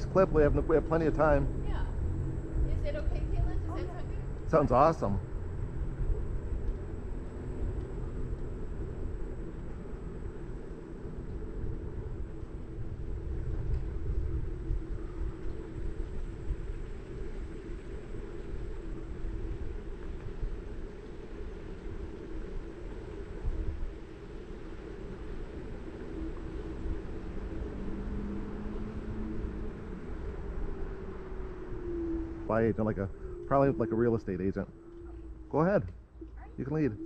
clip. We have plenty of time. Yeah. Is it okay, Katelyn? Does that sound good? Sounds awesome. By agent, probably like a real estate agent. Go ahead. You can lead.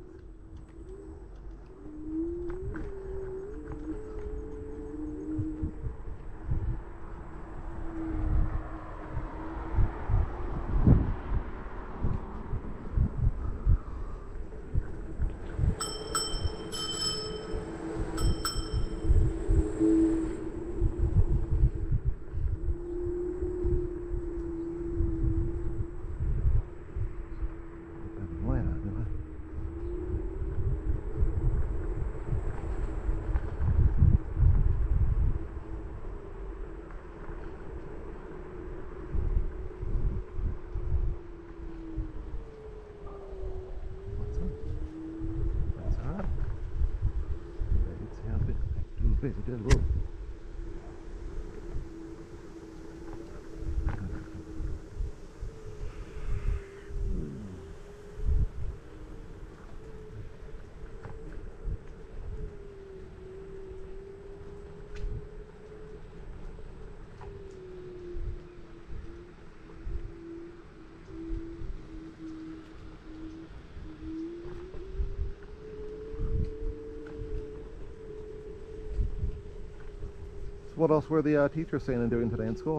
What else were the teachers saying and doing today in school?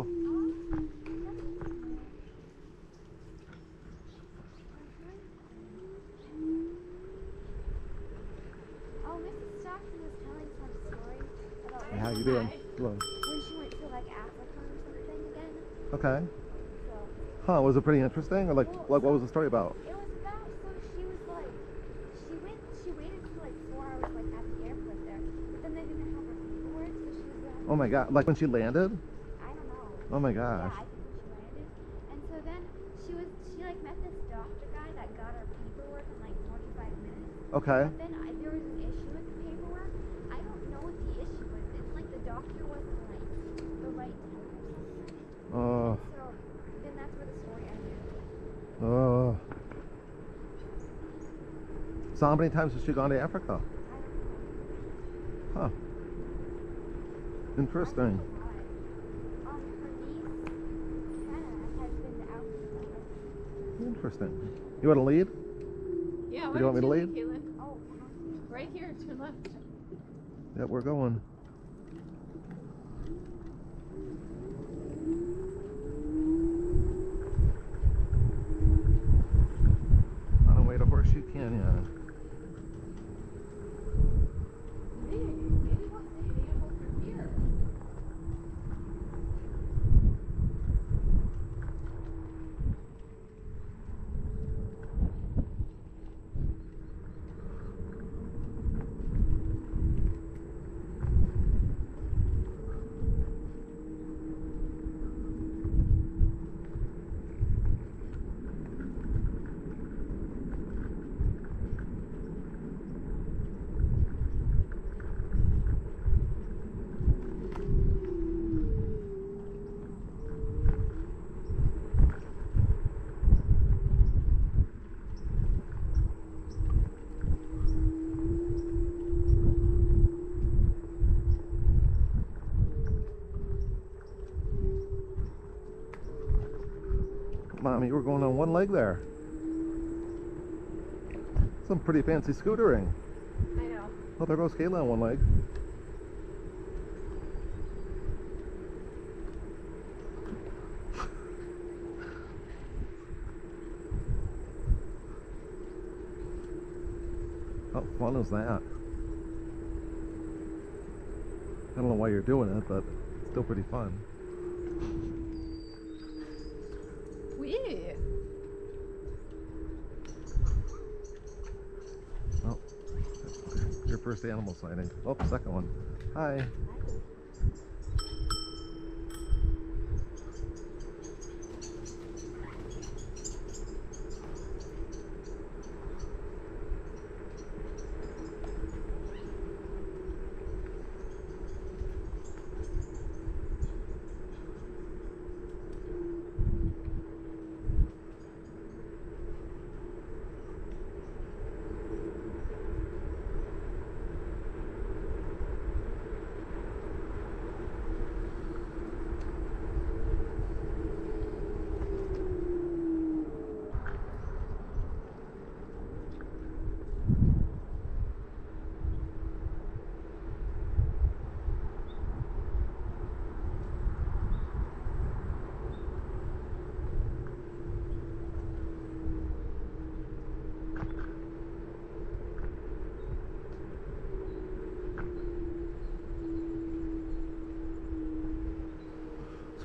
Oh, Mrs. Stockton was telling some story about Hey, how you doing? Hello. when she went to like Africa or something again. Okay. So, Huh, was it pretty interesting? Or like what was the story about? it was about, so she was like, she waited for like 4 hours like at the airport there, but then they didn't have her paperwork, so she was like, Oh my god, like when she landed? I don't know. Oh my Yeah, gosh. I think when she landed. And so then she like met this doctor guy that got her paperwork in like 45 minutes. Okay. But then there was an issue with the paperwork. I don't know what the issue was. It's like the doctor wasn't like the right type or something. Oh. So then that's where the story ended. Oh. So how many times has she gone to Africa? I don't know. Huh. Interesting. Her niece, Hannah, has been to Africa. Interesting. You want to lead? Yeah, Do you want me to lead? Katelyn? Oh, Right here to your left. Yep, we're going. On our way to Horseshoe Canyon. Maybe we'll see the animal from here. Mommy, we're going on one leg there. Some pretty fancy scootering. I know. Oh, there goes Kayla on one leg. How fun is that? I don't know why you're doing it, but it's still pretty fun. Wee. Oh, your first animal sighting. Oh, second one. Hi.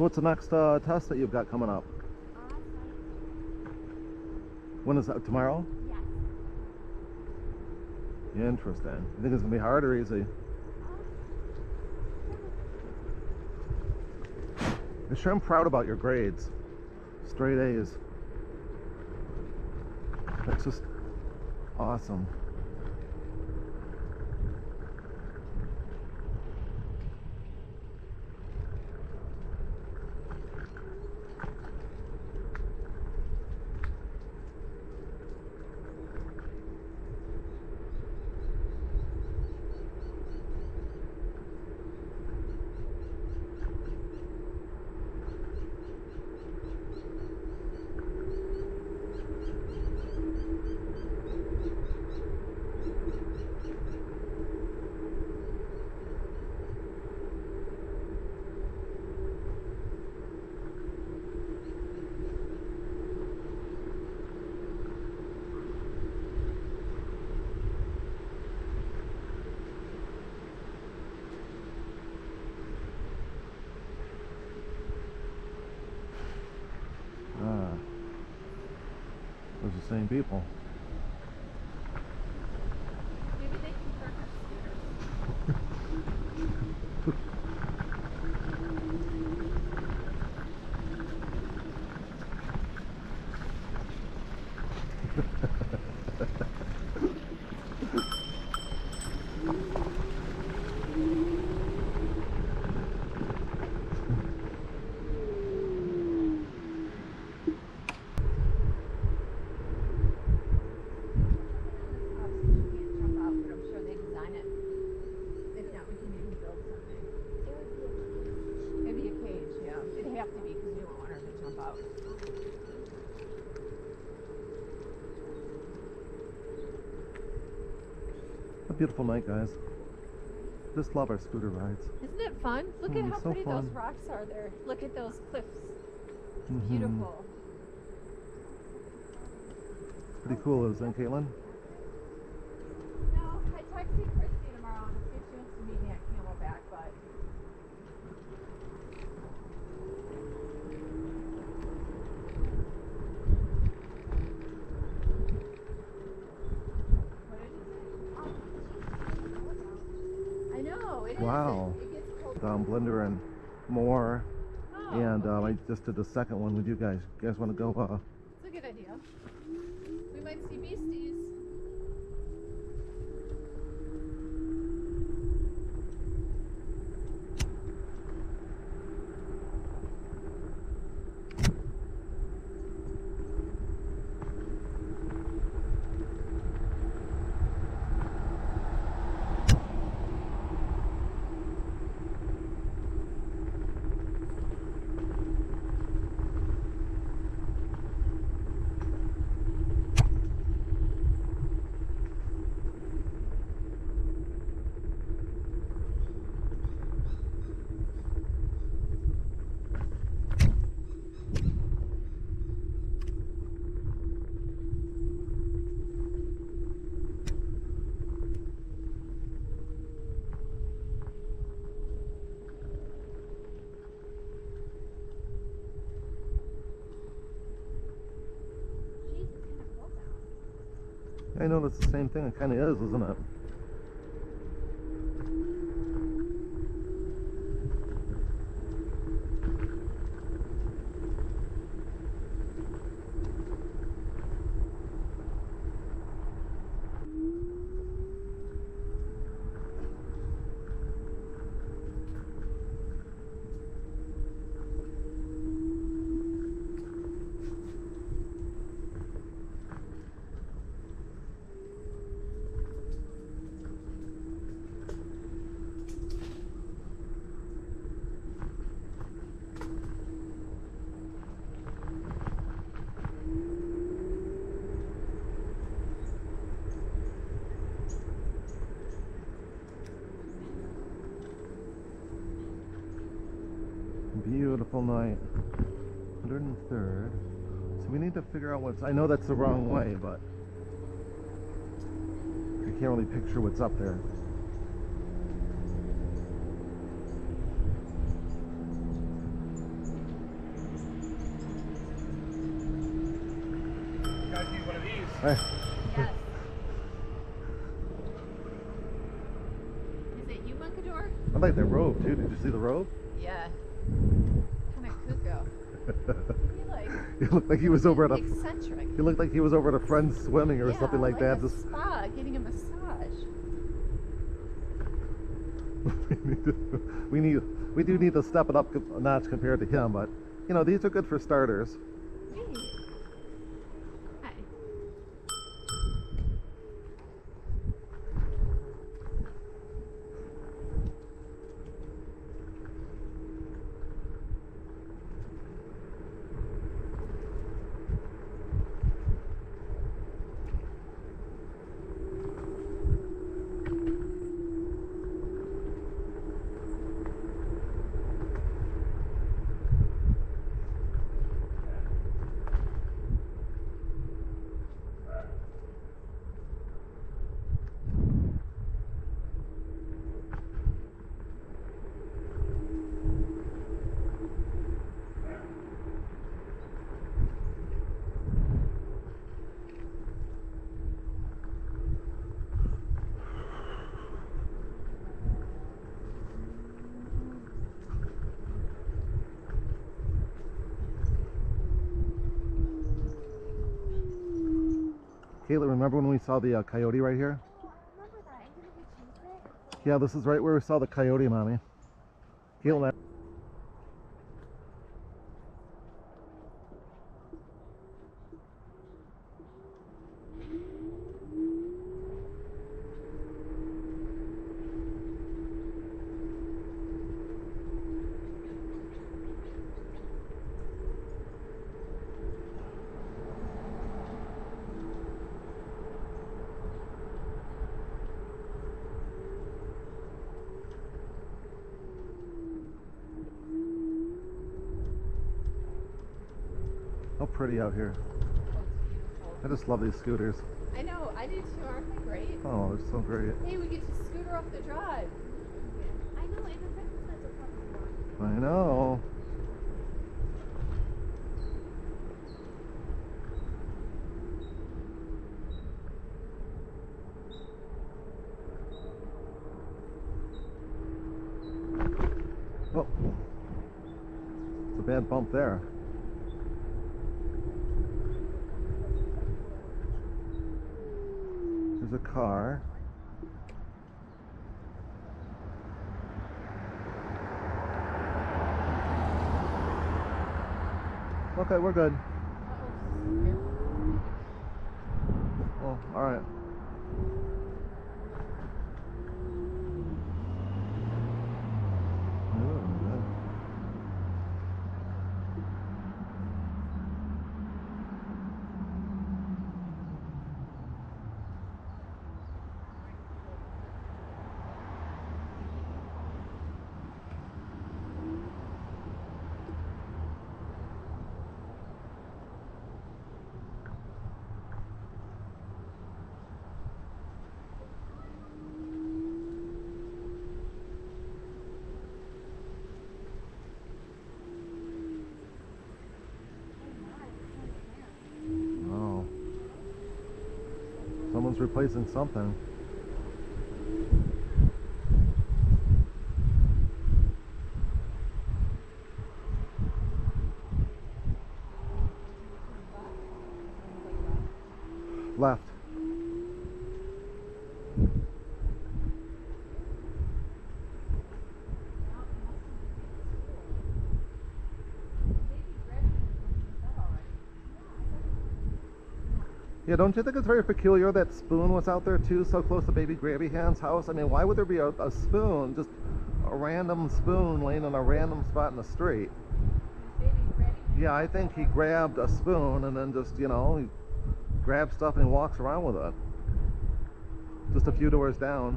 So what's the next test that you've got coming up? When is that? Tomorrow? Yes. Interesting. You think it's gonna be hard or easy? I'm sure I'm proud about your grades. Straight A's. That's just awesome. Those are the same people. Maybe they can park our scooters. A beautiful night, guys. Just love our scooter rides. Isn't it fun? Look at how so pretty fun. those rocks are there. Look at those cliffs. Mhm. Beautiful. Pretty cool, isn't it, Katelyn? No, I texted Christy tomorrow and see if she wants to meet me at Camelback, but what did you say? I know, it Wow. is. It gets cold. Blender and more. Oh, And okay. I just did the second one with you guys. You guys want to go? It's a good idea. We might see beasties. Jeez, it's kind of cold out. I know that's the same thing. It kind of is, isn't it? Beautiful night. 103rd. So we need to figure out what's... I know that's the wrong way, but I can't really picture what's up there. Right. Yes. Is it you, Munkador? I like that robe too. Did you see the robe? Yeah. Kind of cuckoo. He like He looked like he was over at a. eccentric. He looked like he was over at a friend's swimming or something like that. A Just spa, getting a massage. we do need to step it up a notch compared to him, but you know these are good for starters. Hi. Katelyn, remember when we saw the coyote right here? Yeah, I remember that. And didn't we chase it? Yeah, this is right where we saw the coyote, Mommy. Katelyn. How pretty out here. Oh, it's beautiful. I just love these scooters. I know, I do too. Aren't they great? Oh, they're so great. Hey, we get to scooter off the drive. I know, and the breakfast are probably fun. I know. Oh, it's a bad bump there. There's a car. Okay, we're good. Oh, all right. Oh. Someone's replacing something. Left. Yeah, don't you think it's very peculiar that Spoon was out there too, so close to Baby Grabby Hand's house? I mean, why would there be a spoon, just a random spoon laying in a random spot in the street? Yeah, I think he grabbed a spoon and then just, you know, he grabs stuff and he walks around with it. Just a few doors down.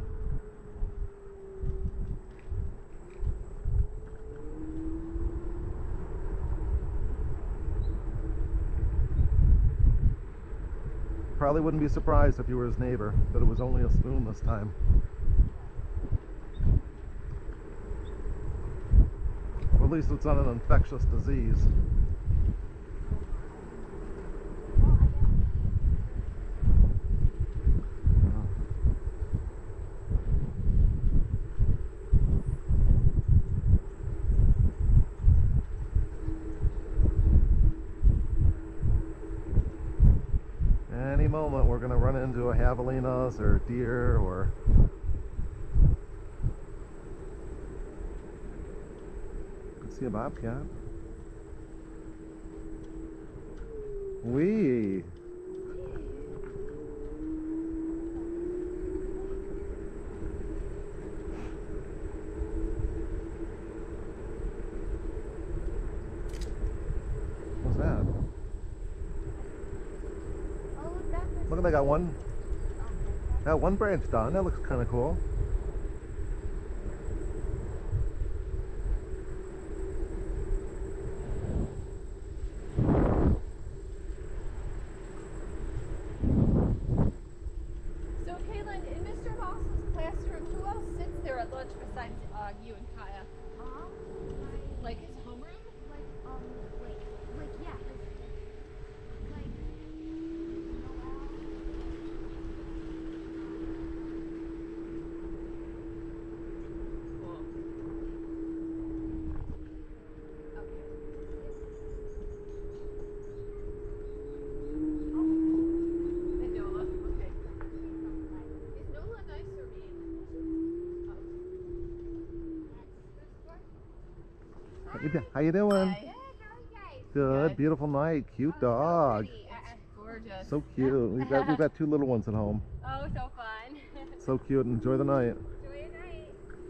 Probably wouldn't be surprised if you were his neighbor, that it was only a spoon this time. Or at least it's not an infectious disease. into a javelinas or deer or. I see a bobcat. Wee. What's that? Oh, look, that person. Look, they got one. Okay. Got one branch done. That looks kind of cool. So, Katelyn, in Mr. Moss's classroom, who else sits there at lunch besides you and Kaya? Like his homeroom? Yeah, like, Cool. Okay. And Nola. Okay. Is Nola nice or mean? Oh. How you doing? Hi. Good. Good. Beautiful night. Cute dog. Gorgeous. So cute. We've got two little ones at home. Oh, so fun. So cute. Enjoy the night. Enjoy your night.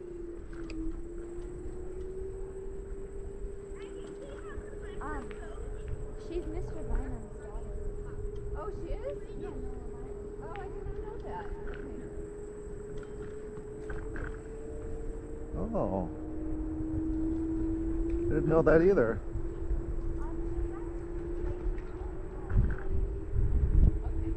she's Mr. Bynum's daughter. Oh, she is? Yeah, Noah Bynum. Oh, I did not know that. Okay. Oh. Didn't know that either. Okay.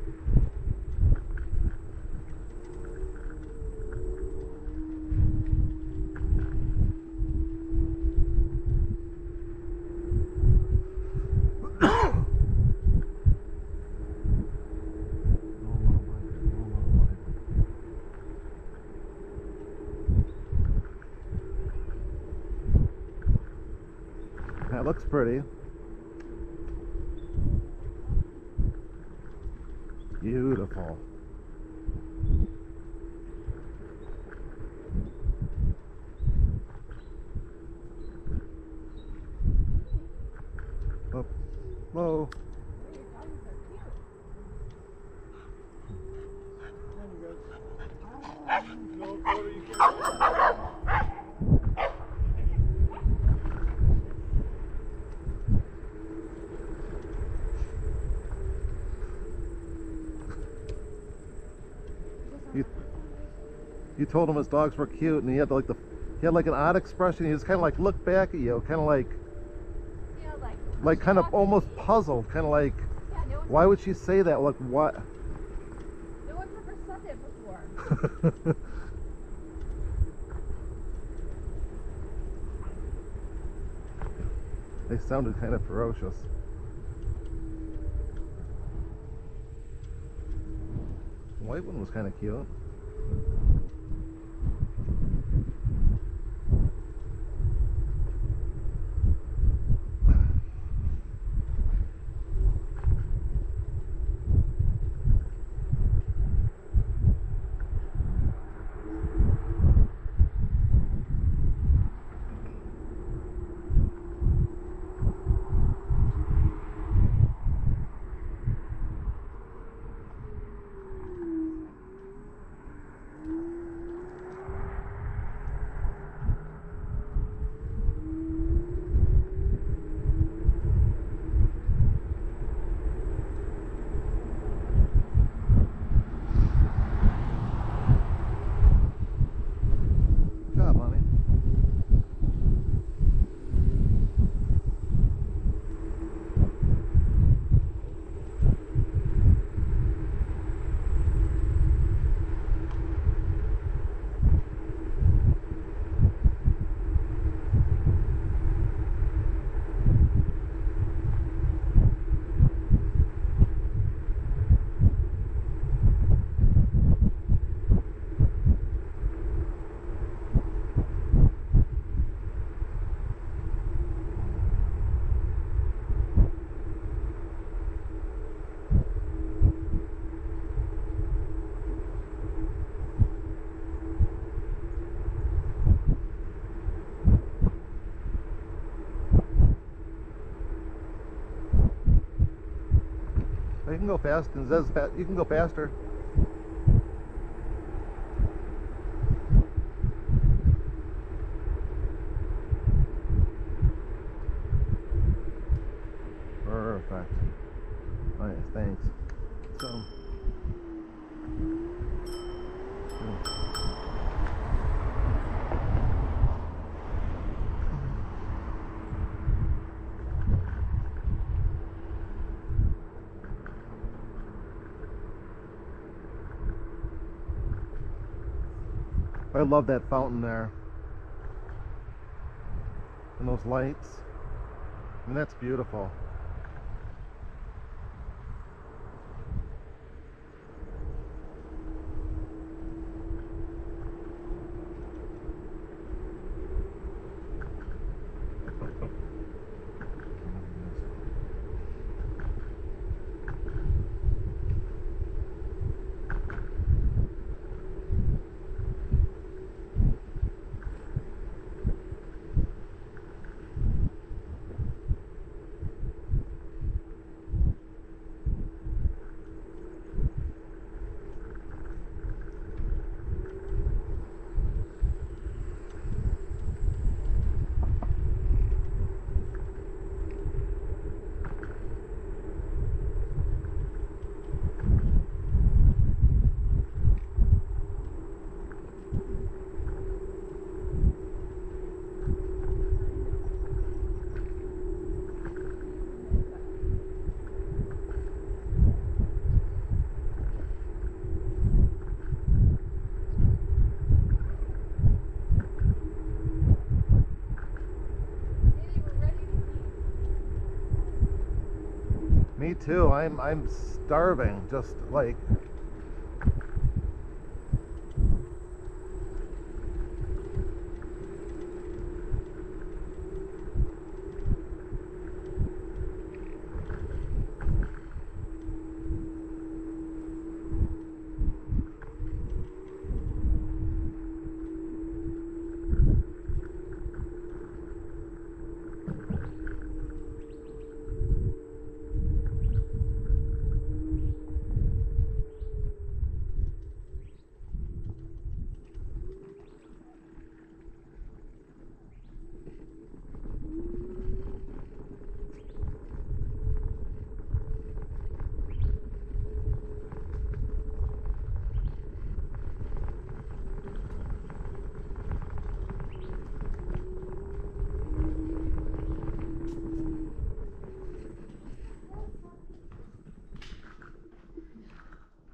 That looks pretty. Beautiful. Oh, whoa. Your dogs are cute. You told him his dogs were cute, and he had like an odd expression. He just kind of like looked back at you, kind of Yeah, like kind of shocked. almost puzzled, kind of like, Yeah, no one's why would she say that? Like what? No one's ever said that before. They sounded kind of ferocious. The white one was kind of cute. go fast. And Zez, you can go faster. Perfect. Nice, thanks. So. I love that fountain there. And those lights. I mean, that's beautiful. Me too. I'm starving. Just like